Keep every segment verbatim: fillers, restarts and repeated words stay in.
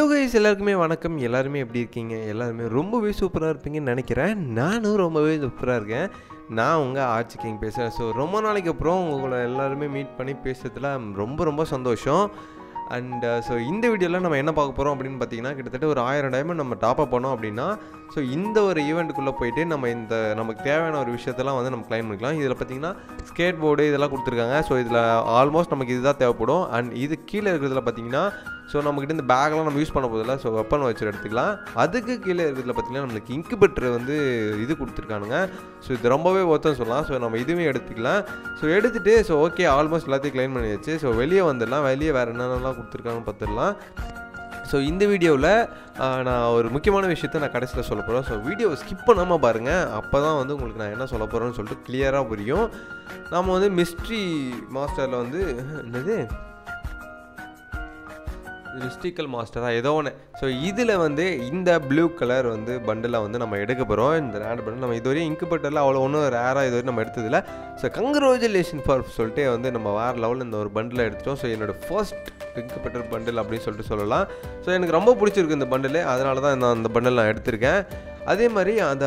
Guys எல்லாருக்குமே வணக்கம். எல்லாருமே எப்படி இருக்கீங்க? எல்லாருமே ரொம்பவே சூப்பராக இருப்பீங்கன்னு நினைக்கிறேன். நானும் ரொம்பவே சூப்பராக இருக்கேன். நான் உங்கள் ஆர்ச்சி கிங் பேசுகிறேன். ஸோ ரொம்ப நாளைக்கு அப்புறம் உங்களை எல்லாருமே மீட் பண்ணி பேசுறதுல ரொம்ப ரொம்ப சந்தோஷம். அண்ட் ஸோ இந்த வீடியோவில் நம்ம என்ன பார்க்க போகிறோம் அப்படின்னு பார்த்தீங்கன்னா, கிட்டத்தட்ட ஒரு ஆயிரம் டைமண்ட் நம்ம டாப்அப் பண்ணோம் அப்படின்னா, ஸோ இந்த ஒரு ஈவெண்ட்டுக்குள்ளே போயிட்டு நம்ம இந்த நமக்கு தேவையான ஒரு விஷயத்தெல்லாம் வந்து நம்ம கிளைம் பண்ணிக்கலாம். இதில் பார்த்தீங்கன்னா ஸ்கேட் போர்டு இதெல்லாம் கொடுத்துருக்காங்க. ஸோ இதில் ஆல்மோஸ்ட் நமக்கு இதுதான் தேவைப்படும். அண்ட் இது கீழே இருக்கிறதுல பார்த்தீங்கன்னா, ஸோ நம்மக்கிட்ட இந்த பேக்லாம் நம்ம யூஸ் பண்ண போதில்ல, ஸோ வெப்பன் வச்சு எடுத்துக்கலாம். அதுக்கு கீழே இருக்கிறதுல பார்த்தீங்கன்னா நம்மளுக்கு இன்குபேட்டர் வந்து இது கொடுத்துருக்கானுங்க. ஸோ இது ரொம்பவே ஒருத்தன்னு சொல்லலாம். ஸோ நம்ம இதுவுமே எடுத்துக்கலாம். ஸோ எடுத்துகிட்டு ஸோ ஓகே ஆல்மோஸ்ட் எல்லாத்தையும் கிளைம் பண்ணியாச்சு. ஸோ வெளியே வந்துடலாம். வெளியே வேறு என்னென்னலாம் கொடுத்துருக்காங்கன்னு பார்த்துடலாம். ஸோ இந்த வீடியோவில் நான் ஒரு முக்கியமான விஷயத்த நான் கடைசியில் சொல்ல போகிறேன். ஸோ வீடியோவை ஸ்கிப் பண்ணாமல் பாருங்கள். அப்போ தான் வந்து உங்களுக்கு நான் என்ன சொல்ல போகிறேன்னு சொல்லிட்டு கிளியராக புரியும். நம்ம வந்து மிஸ்ட்ரி மாஸ்டரில் வந்து என்னது மிஸ்டிக்கல் மாஸ்டராக ஏதோ ஒன்று. ஸோ இதில் வந்து இந்த ப்ளூ கலர் வந்து பண்டில் வந்து நம்ம எடுக்க போகிறோம். இந்த ரேர் பண்டில் நம்ம இதுவரையும் இன்குபேட்டரில் அவ்வளோ ஒன்றும் ரேராக இதுவரை நம்ம எடுத்ததில்லை. ஸோ கங்க்ராச்சுலேஷன் ஃபார் சொல்லிட்டு வந்து நம்ம வேறு லெவலில் இந்த ஒரு பண்டில் எடுத்துட்டோம். ஸோ என்னோடய ஃபர்ஸ்ட் இன்குபேட்டர் பண்டில் அப்படின்னு சொல்லிட்டு சொல்லலாம். ஸோ எனக்கு ரொம்ப பிடிச்சிருக்கு இந்த பண்டில். அதனால தான் நான் அந்த பண்டில் நான் எடுத்திருக்கேன். அதே மாதிரி அந்த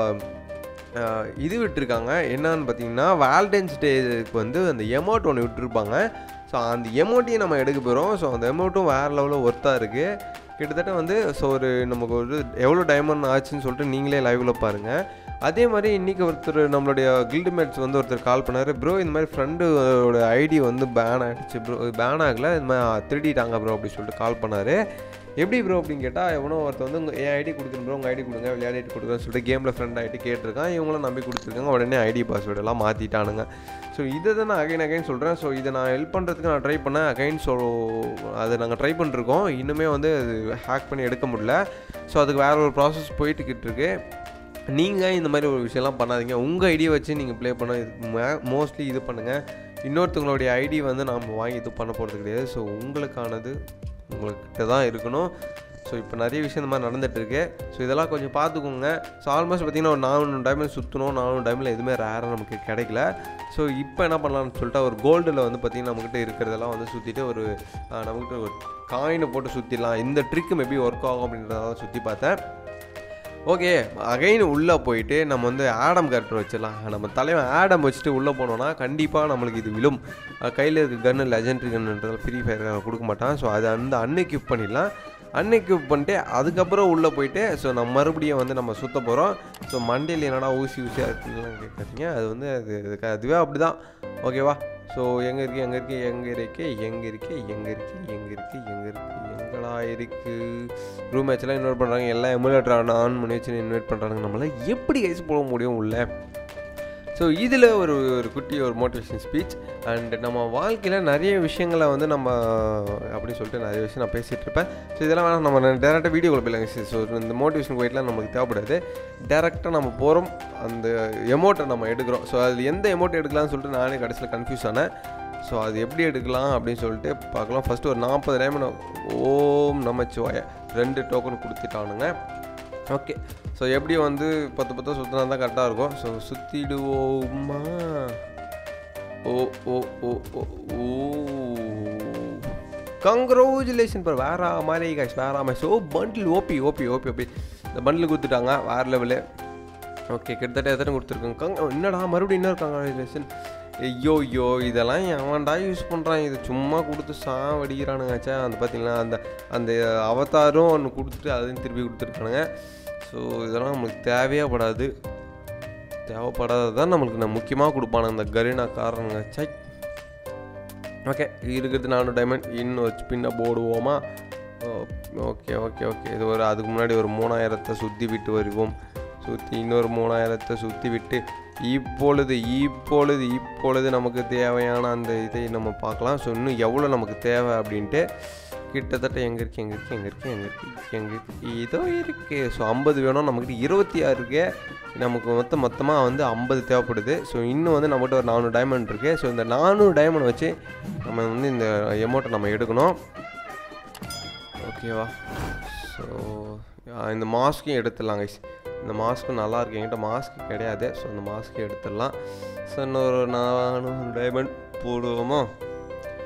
இது விட்டுருக்காங்க என்னன்னு பார்த்தீங்கன்னா, வேலண்டைன்ஸ் டேக்கு வந்து அந்த எமௌண்ட் ஒன்று விட்டுருப்பாங்க. ஸோ அந்த எமௌண்ட்டையும் நம்ம எடுக்க போகிறோம். ஸோ அந்த எமௌண்ட்டும் வேறு லெவலில் ஒர்த்தாக இருக்குது. கிட்டத்தட்ட வந்து ஸோ ஒரு நமக்கு ஒரு எவ்வளோ டைமண்ட் ஆச்சுன்னு சொல்லிட்டு நீங்களே லைவில் பாருங்கள். அதே மாதிரி இன்றைக்கி ஒருத்தர் நம்மளுடைய கில்டுமேட்ஸ் வந்து ஒருத்தர் கால் பண்ணார். ப்ரோ இந்த மாதிரி ஃப்ரெண்டோட ஐடி வந்து பேன் ஆகிடுச்சு ப்ரோ, பேன் ஆகலை, இந்த மாதிரி திருடிட்டாங்க ப்ரோ அப்படின்னு சொல்லிட்டு கால் பண்ணார். எப்படி ப்ரோ அப்படின்னு கேட்டால், எவனோ ஒருத்தர் வந்து உங்கள் என் ஐடி கொடுக்குறேன் ப்ரோ, உங்கள் ஐடி கொடுங்க, விளையாடிட்டு கொடுக்குறேன்னு சொல்லிட்டு கேமில் ஃப்ரெண்ட் ஆகிட்டு கேட்டிருக்கான். இவங்களும் நம்பி கொடுத்துருக்காங்க. உடனே ஐடி பாஸ்வேர்டெல்லாம் மாற்றிட்டானுங்க. ஸோ இதை தான் நான் அகைன் அகைன் சொல்கிறேன். ஸோ இதை நான் ஹெல்ப் பண்ணுறதுக்கு நான் ட்ரை பண்ணேன் அகைன். ஸோ அதை நாங்கள் ட்ரை பண்ணிருக்கோம். இன்னுமே வந்து அது ஹேக் பண்ணி எடுக்க முடியல. ஸோ அதுக்கு வேறு ஒரு ப்ராசஸ் போயிட்டுக்கிட்டு இருக்கு. நீங்கள் இந்த மாதிரி ஒரு விஷயம்லாம் பண்ணாதீங்க. உங்கள் ஐடியை வச்சு நீங்கள் ப்ளே பண்ண இது மோஸ்ட்லி இது பண்ணுங்கள். இன்னொருத்தவங்களுடைய ஐடி வந்து நாம் வாங்கி இது பண்ண போகிறது கிடையாது. ஸோ உங்களுக்கானது உங்கள்கிட்ட தான் இருக்கணும். ஸோ இப்போ நிறைய விஷயம் இந்த மாதிரி நடந்துகிட்ருக்கு. ஸோ இதெல்லாம் கொஞ்சம் பார்த்துக்கோங்க. ஸோ ஆல்மோஸ்ட் பார்த்திங்கன்னா ஒரு நானூறு டைமண்ட் சுற்றணும். நானூறு டைமில் எதுவுமே ரேராக நமக்கு கிடைக்கல. ஸோ இப்போ என்ன பண்ணலான்னு சொல்லிட்டு ஒரு கோல்டில் வந்து பார்த்திங்கன்னா நம்மக்கிட்ட இருக்கிறதெல்லாம் வந்து சுற்றிட்டு ஒரு நம்மக்கிட்ட ஒரு காயினை போட்டு சுற்றிடலாம். இந்த ட்ரிக்கு மேபி ஒர்க் ஆகும் அப்படின்றதான் சுற்றி பார்த்தேன். ஓகே அகைன் உள்ளே போயிட்டு நம்ம வந்து ஆடம் கேரக்டர் வச்சிடலாம். நம்ம தலைவன் ஆடம் வச்சுட்டு உள்ளே போனோன்னா கண்டிப்பாக நம்மளுக்கு இது விழும். கையில் இருக்க கன்று லெஜெண்டரி கன்னுன்றதால் ஃப்ரீ ஃபயர் கொடுக்க மாட்டான். ஸோ அதை வந்து அன்எக்யூப் பண்ணிடலாம். அன்எக்யூப் பண்ணிட்டு அதுக்கப்புறம் உள்ளே போயிட்டு ஸோ நம்ம மறுபடியும் வந்து நம்ம சுற்ற போகிறோம். ஸோ மண்டையில் என்னடா ஊசி ஊசியாக இருக்குன்னு கேட்குறீங்க. அது வந்து அது அதுவே அப்படி தான். ஓகேவா? ஸோ எங்கே இருக்குது எங்கே இருக்குது எங்கே இருக்குது எங்கே இருக்குது எங்கே இருக்குது எங்கே இருக்குது எங்கே இருக்குது எங்கடா இருக்குது ரூம் மேட்ச்லாம் இன்வைட் பண்ணுறாங்க. எல்லா எமுலேட்டர் ஆன் பண்ணி வச்சு இன்வைட் பண்ணுறாங்க. நம்மளால் எப்படி கைஸ் போக முடியும் உள்ள? ஸோ இதில் ஒரு ஒரு குட்டி ஒரு மோட்டிவேஷன் ஸ்பீச். அண்ட் நம்ம வாழ்க்கையில் நிறைய விஷயங்களை வந்து நம்ம அப்படின்னு சொல்லிட்டு நிறைய விஷயம் நான் பேசிகிட்டு இருப்பேன். ஸோ இதெல்லாம் வேணால் நம்ம டேரெக்டாக வீடியோக்குள்ள போயிடலாங்க. ஸோ இந்த மோட்டிவேஷன் போயிட்டுலாம் நமக்கு தேவைப்படாது. டேரெக்டாக நம்ம போகிறோம், அந்த எமௌண்ட்டை நம்ம எடுக்கிறோம். ஸோ அதில் எந்த எமௌண்ட் எடுக்கலாம்னு சொல்லிட்டு நானே கடைசியில் கன்ஃபியூஸ் ஆனேன். ஸோ அது எப்படி எடுக்கலாம் அப்படின்னு சொல்லிட்டு பார்க்கலாம். ஃபஸ்ட்டு ஒரு நாற்பது டைமண்ட் ஓம் நமச்சிவாய ரெண்டு டோக்கன் கொடுத்துட்டானுங்க. ஓகே ஸோ எப்படி வந்து பத்து பத்து சுற்றினா தான் கரெக்டாக இருக்கும். ஸோ சுற்றிடுவோமா? ஓ ஓ ஓ ஓ ஓ கங்க்ராச்சுலேஷன் ஃபார் வேற மாதிரி காய்ஸ் வேற மாதிரி. So bundle OP OP OP OP இந்த பண்டில் கொடுத்துட்டாங்க வேறு லெவலு. ஓகே கிட்டத்தட்ட எத்தனை கொடுத்துருக்காங்க? கங் என்னடா மறுபடியும் இன்னொரு கங்க்ராச்சுலேஷன். ஐயோ ஐயோ இதெல்லாம் எவன்டா யூஸ் பண்ணுறான்? இது சும்மா கொடுத்து சாவடிக்கிறானுங்கச்சா. அந்த பார்த்தீங்கன்னா அந்த அந்த அவதாரும் ஒன்று கொடுத்துட்டு அதையும் திருப்பி கொடுத்துருக்கானுங்க. ஸோ இதெல்லாம் நம்மளுக்கு தேவையப்படாது. தேவைப்படாதது தான் நம்மளுக்கு நான் முக்கியமாக கொடுப்பானுங்க அந்த கரீனா காரணங்க. சை ஓகே இருக்கிறது நானூறு டைமண்ட் இன்னும் வச்சு பின்ன போடுவோமா? ஓகே ஓகே ஓகே இது ஒரு அதுக்கு முன்னாடி ஒரு மூணாயிரத்தை சுற்றி விட்டு வருவோம். சுற்றி இன்னொரு மூணாயிரத்தை சுற்றி விட்டு இப்பொழுது இப்பொழுது இப்பொழுது நமக்கு தேவையான அந்த இதை நம்ம பார்க்கலாம். ஸோ இன்னும் எவ்வளோ நமக்கு தேவை அப்படின்ட்டு கிட்டத்தட்ட எங்கே இருக்குது எங்கே இருக்குது எங்கே இருக்குது எங்கே இருக்குது எங்கே இருக்குது இதோ இருக்குது. ஸோ ஐம்பது வேணும். நம்மக்கிட்ட இருபத்தி ஆறு இருக்கு. நமக்கு மொத்தம் மொத்தமாக வந்து ஐம்பது தேவைப்படுது. ஸோ இன்னும் வந்து நம்மகிட்ட ஒரு நானூறு டைமண்ட் இருக்குது. ஸோ இந்த நானூறு டைமண்ட் வச்சு நம்ம வந்து இந்த எமௌண்ட்டை நம்ம எடுக்கணும். ஓகேவா? ஸோ இந்த மாஸ்க்கையும் எடுத்துடலாம் கைஸ். இந்த மாஸ்க்கு நல்லாயிருக்கு. என்கிட்ட மாஸ்க் கிடையாது. ஸோ இந்த மாஸ்க்கு எடுத்துடலாம். ஸோ இன்னொரு நானூறு டைமண்ட் போடுவோமா?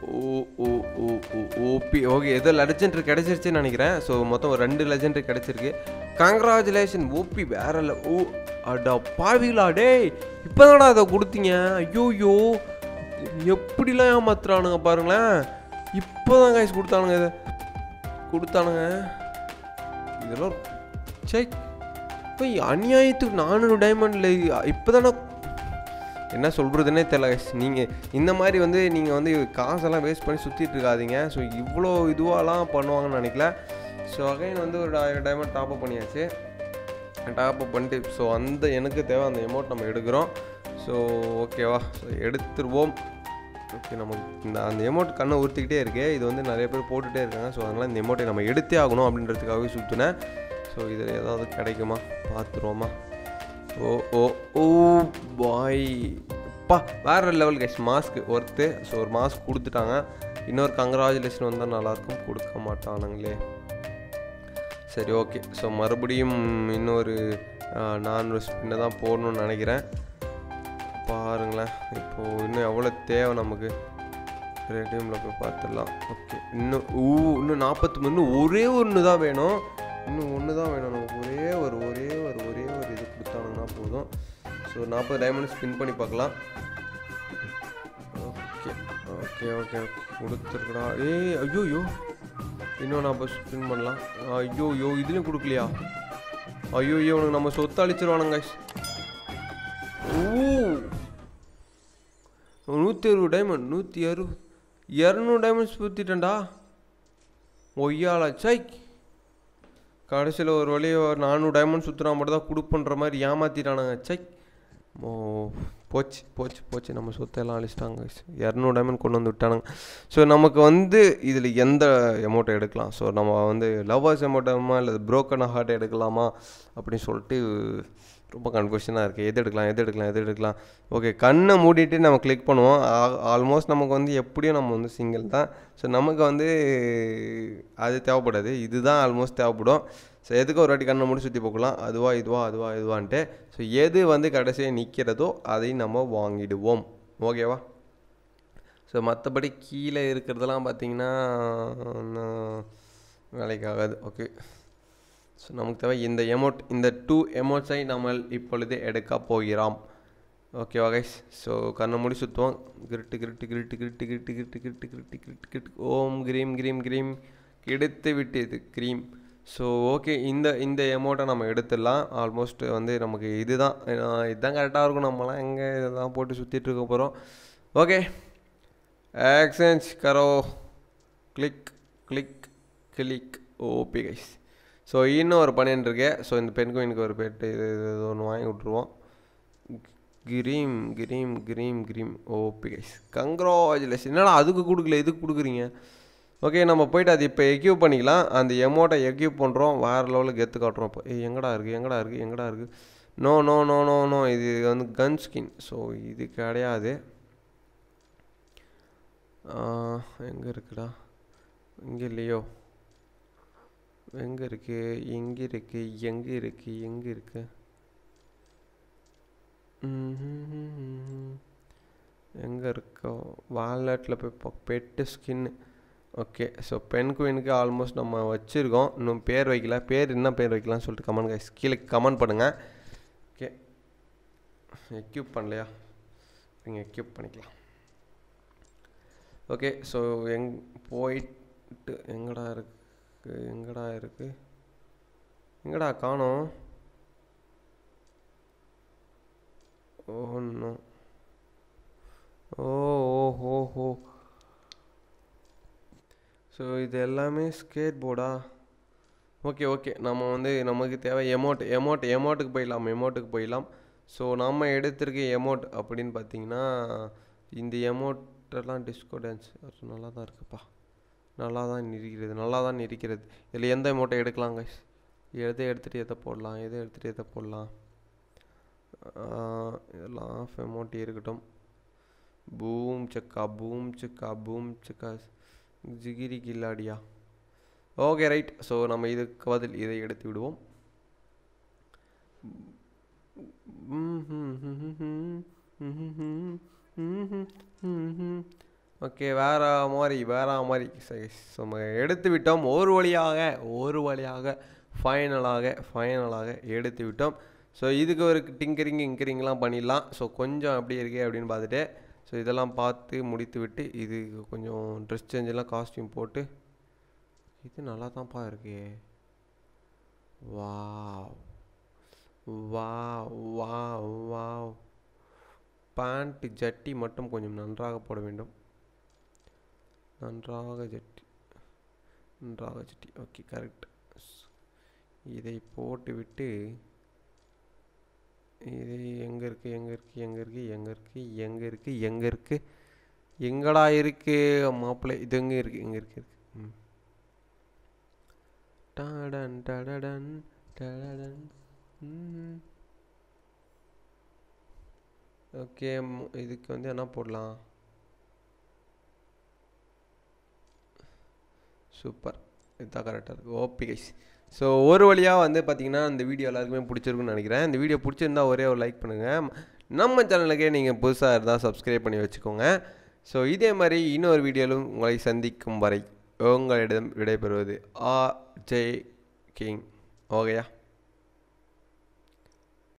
ஓ ஓ ஓ ஓ ஓபி ஓகே ஏதோ லெஜெண்டரி கிடச்சிருச்சுன்னு நினைக்கிறேன். ஸோ மொத்தம் ஒரு ரெண்டு லெஜெண்டரி கிடச்சிருக்கு. கங்க்ராச்சுலேஷன் ஓபி வேற இல்லை. ஓ அடா பாவிகளா டேய், இப்போ தானடா அதை கொடுத்தீங்க. ஐயோயோ எப்படிலாம் ஏமாத்துறானுங்க பாருங்களேன். இப்போ தான் காய்ச்சி கொடுத்தானுங்க, இதை கொடுத்தானுங்க இதெல்லாம். சே போய் அநியாயத்துக்கு நானூறு டைமண்டில் இப்போ தானே என்ன சொல்கிறதுனே தெரியல. நீங்கள் இந்த மாதிரி வந்து நீங்கள் வந்து காசெல்லாம் வேஸ்ட் பண்ணி சுற்றிட்டு இருக்காதீங்க. ஸோ இவ்வளோ இதுவாலாம் பண்ணுவாங்கன்னு நினைக்கல. ஸோ அகைன் வந்து ஒரு டைமண்ட் டாப்அப் பண்ணியாச்சு. டாப்அப் பண்ணிட்டு ஸோ அந்த எனக்கு தேவை அந்த எமௌண்ட் நம்ம எடுக்கிறோம். ஸோ ஓகேவா, ஸோ எடுத்துருவோம். ஓகே நமக்கு இந்த அந்த எமௌண்ட் கண்ணை உறுத்திக்கிட்டே இருக்கு. இது வந்து நிறைய பேர் போட்டுகிட்டே இருக்காங்க. ஸோ அதனால் இந்த எமௌண்ட்டை நம்ம எடுத்தே ஆகணும் அப்படின்றதுக்காகவே சுற்றினேன். ஸோ இதில் ஏதாவது கிடைக்குமா பார்த்துருவோமா. ஓ ஓ ஓ பாய் அப்பா வேறு லெவல் கைஸ். மாஸ்க்கு ஒர்த்து. ஸோ ஒரு மாஸ்க் கொடுத்துட்டாங்க. இன்னொரு கங்க்ராச்சுலேஷன் வந்தால் நல்லாயிருக்கும். கொடுக்க மாட்டானுங்களே. சரி ஓகே. ஸோ மறுபடியும் இன்னொரு நானூறு ஸ்பின்னை தான் போடணும்னு நினைக்கிறேன். பாருங்களேன் இப்போது இன்னும் எவ்வளோ தேவை நமக்கு. ரேடியமில் போய் பார்த்துடலாம். ஓகே இன்னும் ஊ இன்னும் நாற்பத்தி மூணு இன்னும் ஒரே ஒன்று தான் வேணும். இன்னும் ஒன்று தான் வேணும் நமக்கு. ஒரே ஒரு ஒரே ஒரு ஒரே ஒரு இது கொடுத்தாங்கன்னா போதும். ஸோ நாற்பது டைமண்ட் ஸ்பின் பண்ணி பார்க்கலாம். ஓகே ஓகே ஓகே கொடுத்துருக்குறா. ஏய் ஐயோயோ இன்னும் நாற்பது ஸ்பின் பண்ணலாம். ஐயோயோ இதுலேயும் கொடுக்கலையா. ஐயோயோ உனக்கு நம்ம சொத்து அழிச்சிருவானுங்க. ஓ நூற்றி அறுபது டைமண்ட் நூற்றி அறுபது இரநூறு டைமண்ட்ஸ் ஊற்றிட்டேன்டா ஒய்யாலா. சை கடைசியில் ஒரு வழியை ஒரு நானூறு டைமண்ட் சுற்றுனா மட்டும் தான் கொடுப்புன்ற மாதிரி ஏமாற்றிட்டானுங்க. சை ஓ போச்சு போச்சு போச்சு நம்ம சொத்தையெல்லாம் அழிச்சிட்டாங்க. இரநூறு டைமண்ட் கொண்டு வந்து விட்டானுங்க. ஸோ நமக்கு வந்து இதில் எந்த எமௌண்ட்டை எடுக்கலாம். ஸோ நம்ம வந்து லவ்வர்ஸ் எமௌண்ட்டாமா இல்லை புரோக்கன் ஹார்ட் எடுக்கலாமா அப்படின்னு சொல்லிட்டு ரொம்ப கன்ஃபியூஷனாக இருக்குது. எது எடுக்கலாம் எது எடுக்கலாம் எது எடுக்கலாம். ஓகே கண்ணை மூடிட்டு நம்ம கிளிக் பண்ணுவோம். ஆல்மோஸ்ட் நமக்கு வந்து எப்படியும் நம்ம வந்து சிங்கிள் தான். ஸோ நமக்கு வந்து அது தேவைப்படாது. இதுதான் ஆல்மோஸ்ட் தேவைப்படும். ஸோ எதுக்கு ஒரு வாட்டி கண்ணை மூடி சுற்றி போக்கலாம். அதுவா இதுவா அதுவா இதுவான்ட்டு. ஸோ எது வந்து கடைசியாக நிற்கிறதோ அதையும் நம்ம வாங்கிடுவோம். ஓகேவா. ஸோ மற்றபடி கீழே இருக்கிறதெல்லாம் பார்த்திங்கன்னா வேலைக்காகாது. ஓகே ஸோ நமக்கு தேவை இந்த எமௌண்ட். இந்த டூ எமௌண்ட்ஸை நம்ம இப்பொழுது எடுக்க போகிறோம். ஓகேவா கைஸ். ஸோ கண்ணை மூடி சுற்றுவோம். கிரிட்டு கிரிட்டு கிரிட்டு கிரிட்டு கிரிட்டு கிரிட்டு கிரிட்டு கிரிட்டு கிரிட்டு கிரிட்டு ஓம் கிரீம் கிரீம் கிரீம் கிடைத்து விட்டது க்ரீம். ஸோ ஓகே இந்த இந்த எமௌண்ட்டை நம்ம எடுத்துடலாம். ஆல்மோஸ்ட் வந்து நமக்கு இதுதான் இதுதான் கரெக்டாக இருக்கும். நம்மளாம் எங்கே இதெல்லாம் போட்டு சுற்றிட்டு இருக்க போகிறோம். ஓகே எக்ஸ்சேஞ்ச் கரோ click click click OP guys. So இன்னும் ஒரு பன்னெண்டு இருக்கு. ஸோ இந்த பெண் கோயினுக்கு ஒரு பெட்டு இது இது ஒன்று வாங்கி விட்ருவோம். Cream cream cream cream OP guys. Congratulation. என்னடா அதுக்கு கொடுக்கல இதுக்கு கொடுக்குறீங்க. ஓகே நம்ம போய்ட்டு அது இப்போ எக்யூப் பண்ணிக்கலாம். அந்த எமௌண்ட்டை எக்யூப் பண்ணுறோம். வேறு லெவலுக்கு எடுத்து காட்டுறோம். இப்போ ஏ எங்கடா இருக்குது எங்கடா இருக்குது எங்கடா இருக்குது. No no no no no இது வந்து கன் ஸ்கின். ஸோ இது கிடையாது. எங்கே இருக்குடா. இங்கே இல்லையோ. எங்கே இருக்குது எங்கே இருக்குது எங்கே இருக்குது எங்கே இருக்குது எங்கே இருக்கோ வாலெட்டில் போய் பெட்டு ஸ்கின்னு. ஓகே ஸோ பென் குயினுக்கு ஆல்மோஸ்ட் நம்ம வச்சுருக்கோம். இன்னும் பேர் வைக்கல. பேர் என்ன பேர் வைக்கலாம்னு சொல்லிட்டு கமெண்ட் கைஸ் கீழே கமெண்ட் பண்ணுங்கள். ஓகே எக்யூப் பண்ணலையா. நீங்கள் எக்யூப் பண்ணிக்கலாம். ஓகே ஸோ எங் போயிட்டு எங்கடா இருக்குது எங்கடா இருக்குது எங்கடா காணோம். ஒன்றும் ஓ ஓ ஹோ. ஸோ இது எல்லாமே ஸ்கேட் போர்டா. ஓகே ஓகே நம்ம வந்து நமக்கு தேவை எமௌண்ட் எமௌண்ட் எமௌண்ட்டுக்கு போயிடலாம் எமௌண்ட்டுக்கு போயிடலாம். ஸோ நம்ம எடுத்திருக்க எமௌண்ட் அப்படின்னு பார்த்தீங்கன்னா இந்த எமௌண்ட்டெல்லாம் டிஸ்கோ டான்ஸ் நல்லா தான் இருக்குப்பா. நல்லா தான் இருக்கிறது நல்லா தான் இருக்கிறது. இதில் எந்த எமௌண்ட்டை எடுக்கலாம் கைஸ். எதை எடுத்துகிட்டு எதை போடலாம் எதை எடுத்துகிட்டு எதை போடலாம். இதெல்லாம் ஆஃப் அமௌண்ட் இருக்கட்டும். பூம் சக்கா பூம் சக்கா பூம் சக்கா ஜிகிரி கில்லாடியா. Okay right. ஸோ நம்ம இதுக்கு பதில் இதை எடுத்து விடுவோம். ஓகே, வேற மாதிரி வேற மாதிரி சரி நம்ம எடுத்து விட்டோம். ஒரு வழியாக ஒரு வழியாக ஃபைனலாக ஃபைனலாக எடுத்து விட்டோம். ஸோ இதுக்கு ஒரு டிங்கரிங் இங்கரிங்லாம் பண்ணிடலாம். ஸோ கொஞ்சம் அப்படி இருக்கே அப்படின்னு பார்த்துட்டு ஸோ இதெல்லாம் பார்த்து முடித்து விட்டு இது கொஞ்சம் ட்ரெஸ் சேஞ்செல்லாம் காஸ்டியூம் போட்டு இது நல்லா தான்ப்பா இருக்கு. Wow wow wow wow. Pant ஜட்டி மட்டும் கொஞ்சம் நன்றாக போட வேண்டும். நன்றாக ஜட்டி நன்றாக ஜட்டி ஓகே கரெக்ட். இதை போட்டுவிட்டு இது எங்கே இருக்குது எங்கே இருக்குது எங்கே இருக்குது எங்கே இருக்குது எங்கே இருக்குது எங்கே இருக்குது எங்கடா இருக்குது மாப்பிள்ளை? இது எங்கே இருக்குது எங்கே இருக்குது இருக்கு ம் டடன் டடன் டடன். ம் ஓகே, இதுக்கு வந்து என்ன போடலாம்? சூப்பர், இதுதான் கரெக்டாக இருக்குது. OP guys. ஸோ ஒரு வழியாக வந்து பார்த்திங்கன்னா இந்த வீடியோ எல்லாருக்குமே பிடிச்சிருக்குன்னு நினைக்கிறேன். இந்த வீடியோ பிடிச்சிருந்தா ஒரே ஒரு லைக் பண்ணுங்கள். நம்ம சேனலுக்கே நீங்கள் புதுசாக இருந்தால் சப்ஸ்கிரைப் பண்ணி வச்சுக்கோங்க. ஸோ இதே மாதிரி இன்னொரு வீடியோவிலும் உங்களை சந்திக்கும் வரை உங்களிடம் விடைபெறுவது ஆர் ஜே கிங். ஓகேயா?